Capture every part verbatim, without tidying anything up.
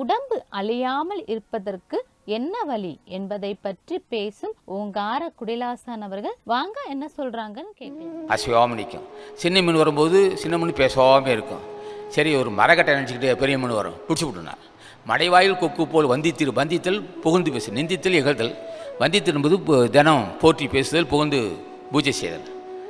உடம்பு அழியாமல் இருப்பதற்கு என்ன வழி என்பதை பற்றி பேசும் ஓங்கார குடிலாசன் அவர்கள் வாங்க என்ன சொல்றாங்கன்னு கேட்கலாம். அசையாமல் நிற்கும். சின்ன மீன் வரும்போது சின்ன மீன் பேசாமல் இருக்கும். சரி, ஒரு மரக்கட்டை நினச்சிக்கிட்டு பெரிய மீன் வரும், பிடிச்சி விட்டுனார். மடைவாயில் கொக்கு போல் வந்தித்திரு வந்தித்தல் புகுந்து பேசு, நிந்தித்தல் இகழ்தல். வந்தித்தல் என்பது தினம் போற்றி பேசுதல், புகுந்து பூஜை செய்தல்.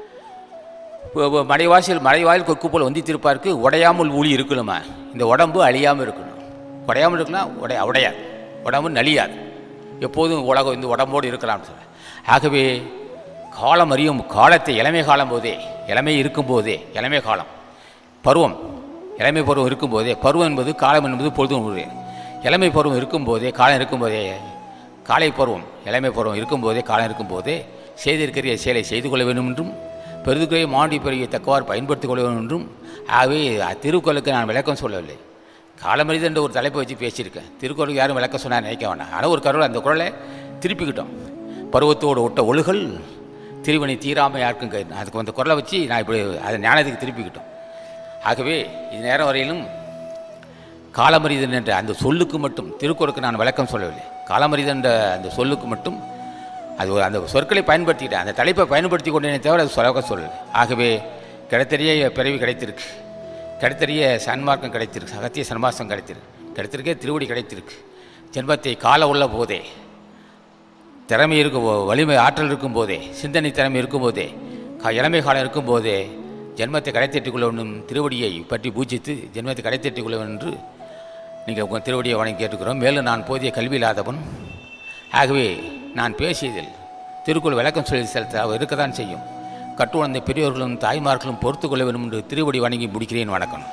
மடைவாசல் மடைவாயில் கொக்கு போல் வந்தித்திருப்பாருக்கு உடையாமல் ஊழி இருக்கணுமா, இந்த உடம்பு அழியாமல் இருக்கணும். உடையாமல் இருக்கலாம், உடைய உடையாது, உடம்பு நலியாது, எப்போதும் உலகம் இந்த உடம்போடு இருக்கலாம்னு சொல்ல. ஆகவே காலம் அறியும் காலத்தை இளமை காலம் போதே, இளமை இருக்கும்போதே, இளமை காலம் பருவம், இளமை பருவம் இருக்கும்போதே, பருவம் என்பது காலம் என்பது பொழுதும் உண்டு. இளமை பருவம் இருக்கும்போதே, காலம் இருக்கும்போதே, காலை பருவம் இளமை பருவம் இருக்கும்போதே, காலம் இருக்கும்போதே செய்திருக்கிற செயலை செய்து கொள்ள வேண்டும் என்றும் பெருதுக்குறைய மாண்டி பெருகிய தக்கவாறு பயன்படுத்திக் கொள்ள வேண்டும் என்றும். ஆகவே திருக்குறளுக்கு நான் விளக்கம் சொல்லவில்லை, காலமறிதல் என்ற ஒரு தலைப்பை வச்சு பேசியிருக்கேன். திருக்குறளுக்கு யாரும் விளக்கம் சொன்னால் நினைக்க வேண்டாம். ஆனால் ஒரு கருள் அந்த குறளை திருப்பிக்கிட்டோம். பருவத்தோடு ஒட்ட ஒழுகல் திருவணி தீராமை யாருக்கும் கை, அதுக்கு அந்த குறளை வச்சு நான் இப்படி அதை ஞானத்துக்கு திருப்பிக்கிட்டோம். ஆகவே இது நேரம் வரையிலும் காலமறிதல் என்ற அந்த சொல்லுக்கு மட்டும் திருக்குறளுக்கு நான் விளக்கம் சொல்லவில்லை. காலமறிதல் என்ற அந்த சொல்லுக்கு மட்டும் அது ஒரு அந்த சொற்களை பயன்படுத்திக்கிட்டேன், அந்த தலைப்பை பயன்படுத்தி கொண்டேனே தவிர அது சொல்ல சொல்லலை. ஆகவே கிடைத்தறிய பிறவி கிடைத்திருக்கு, கிடைத்தறிய சன்மார்க்கம் கிடைத்திருக்கு, அகத்திய சன்மார்க்கம் கிடைத்திருக்கு, கிடைத்திருக்கே திருவடி கிடைத்திருக்கு. ஜென்மத்தை கால உள்ள போதே, திறமை இருக்கும், வலிமை ஆற்றல் இருக்கும் போதே, சிந்தனை திறமை இருக்கும் போதே, இளமை காலம் இருக்கும் போதே ஜென்மத்தை கடைத்தட்டிக் கொள்ள வேண்டும், திருவடியை பற்றி பூஜித்து ஜென்மத்தை கடைத்தட்டிக் கொள்ள வேண்டும் என்று நீங்கள் உங்கள் திருவடியை வணங்கி கேட்டுக்கிறோம். மேலும் நான் போதிய கல்வி இல்லாதவன், ஆகவே நான் பேசியதில் திருக்குறள் விளக்கம் சொல்லி செலுத்த இருக்கத்தான் செய்யும். கட்டுவந்த பெரியோர்களும் தாய்மார்களும் பொறுத்து கொள்ள வேண்டும் என்று திருவடி வணங்கி முடிக்கிறேன். வணக்கம்.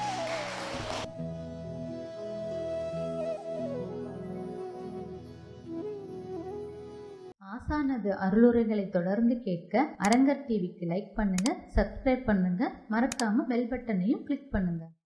ஆசானது அருளுரைகளை தொடர்ந்து கேட்க அரங்கர் டிவிக்கு லைக் பண்ணுங்க, சப்ஸ்கிரைப் பண்ணுங்க, மறக்காம பெல் பட்டனையும் கிளிக் பண்ணுங்க.